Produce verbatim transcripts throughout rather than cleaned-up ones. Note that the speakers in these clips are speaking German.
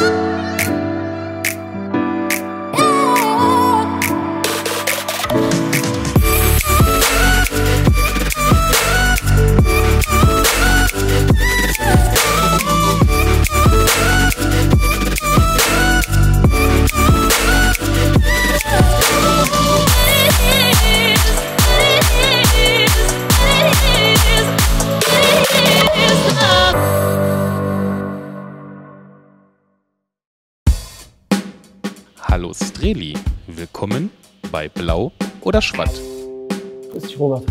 Hallo Streli, willkommen bei Blau oder Schwatt. Grüß dich, Robert.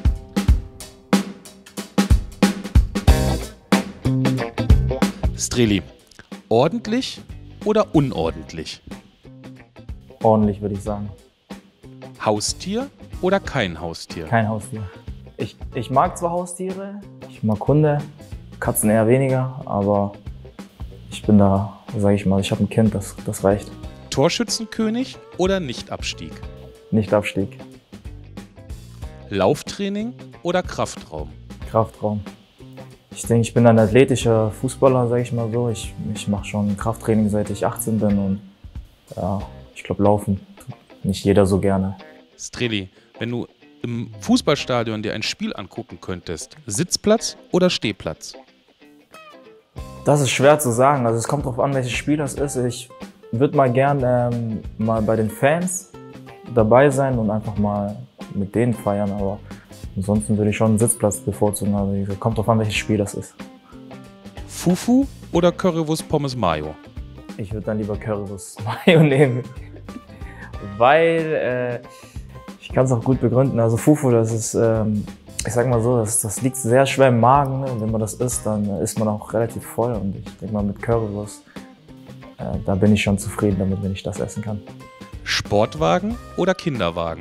Streli, ordentlich oder unordentlich? Ordentlich, würde ich sagen. Haustier oder kein Haustier? Kein Haustier. Ich, ich mag zwar Haustiere, ich mag Hunde, Katzen eher weniger, aber ich bin da, sage ich mal, ich habe ein Kind, das, das reicht. Torschützenkönig oder Nicht-Abstieg? Nicht-Abstieg. Lauftraining oder Kraftraum? Kraftraum. Ich denke, ich bin ein athletischer Fußballer, sage ich mal so. Ich, ich mache schon Krafttraining, seit ich achtzehn bin und ja, ich glaube, laufen tut nicht jeder so gerne. Streli, wenn du im Fußballstadion dir ein Spiel angucken könntest, Sitzplatz oder Stehplatz? Das ist schwer zu sagen. Also es kommt darauf an, welches Spiel das ist. Ich würde mal gern ähm, mal bei den Fans dabei sein und einfach mal mit denen feiern, aber ansonsten würde ich schon einen Sitzplatz bevorzugen. Also wie gesagt, kommt darauf an, welches Spiel das ist. Fufu oder Currywurst Pommes Mayo? Ich würde dann lieber Currywurst Mayo nehmen, weil äh, ich kann es auch gut begründen. Also Fufu, das ist, ähm, ich sag mal so, das, das liegt sehr schwer im Magen. Ne? Und wenn man das isst, dann ist man auch relativ voll. Und ich denke mal, mit Currywurst, äh, da bin ich schon zufrieden damit, wenn ich das essen kann. Sportwagen oder Kinderwagen?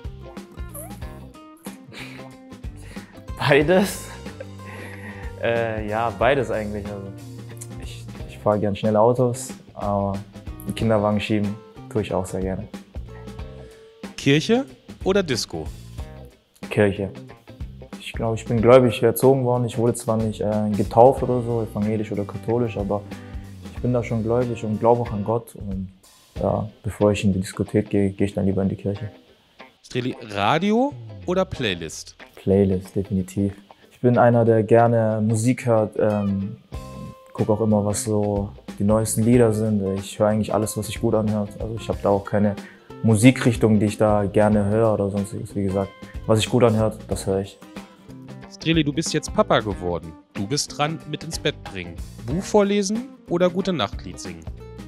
Beides. äh, ja, beides eigentlich. Also ich, ich fahre gern schnelle Autos, aber einen Kinderwagen schieben tue ich auch sehr gerne. Kirche oder Disco? Kirche. Ich glaube, ich bin gläubig erzogen worden. Ich wurde zwar nicht äh, getauft oder so, evangelisch oder katholisch, aber ich bin da schon gläubig und glaube auch an Gott. Und ja, bevor ich in die Diskothek gehe, gehe ich dann lieber in die Kirche. Streli, Radio oder Playlist? Playlist, definitiv. Ich bin einer, der gerne Musik hört, ähm, gucke auch immer, was so die neuesten Lieder sind. Ich höre eigentlich alles, was sich gut anhört. Also ich habe da auch keine Musikrichtung, die ich da gerne höre oder sonstiges. Wie gesagt, was sich gut anhört, das höre ich. Streli, du bist jetzt Papa geworden. Du bist dran mit ins Bett bringen. Buch vorlesen oder Gute-Nacht-Lied singen?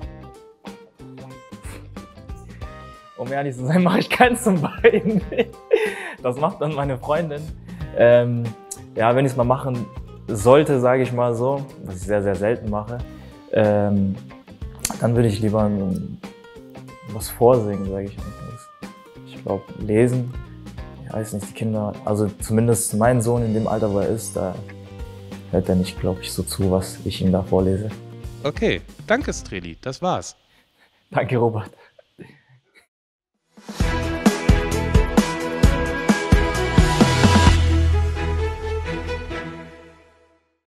Um ehrlich zu sein, mache ich keins von beiden. Das macht dann meine Freundin. Ähm, ja, wenn ich es mal machen sollte, sage ich mal so, was ich sehr, sehr selten mache, ähm, dann würde ich lieber was vorsingen, sage ich mal. Ich glaube, lesen, ich weiß nicht, die Kinder, also zumindest mein Sohn in dem Alter, wo er ist, da hört er nicht, glaube ich, so zu, was ich ihm da vorlese. Okay, danke Streli, das war's. Danke, Robert.